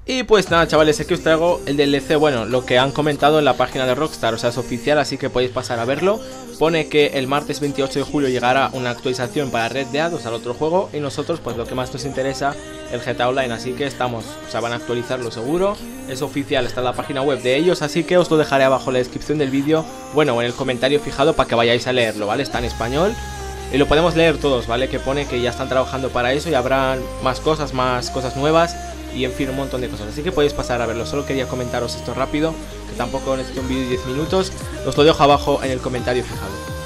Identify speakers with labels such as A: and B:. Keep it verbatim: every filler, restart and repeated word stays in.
A: Y pues nada, chavales, aquí os traigo el D L C, bueno, lo que han comentado en la página de Rockstar, o sea, es oficial, así que podéis pasar a verlo. Pone que el martes veintiocho de julio llegará una actualización para Red Dead, o sea, el otro juego, y nosotros, pues lo que más nos interesa, el G T A Online, así que estamos, o sea, van a actualizarlo seguro, es oficial, está en la página web de ellos, así que os lo dejaré abajo en la descripción del vídeo, bueno, o en el comentario fijado para que vayáis a leerlo, ¿vale? Está en español. Y lo podemos leer todos, ¿vale? Que pone que ya están trabajando para eso y habrá más cosas, más cosas nuevas y en fin, un montón de cosas. Así que podéis pasar a verlo. Solo quería comentaros esto rápido, que tampoco necesito un vídeo de diez minutos. Os lo dejo abajo en el comentario fijado.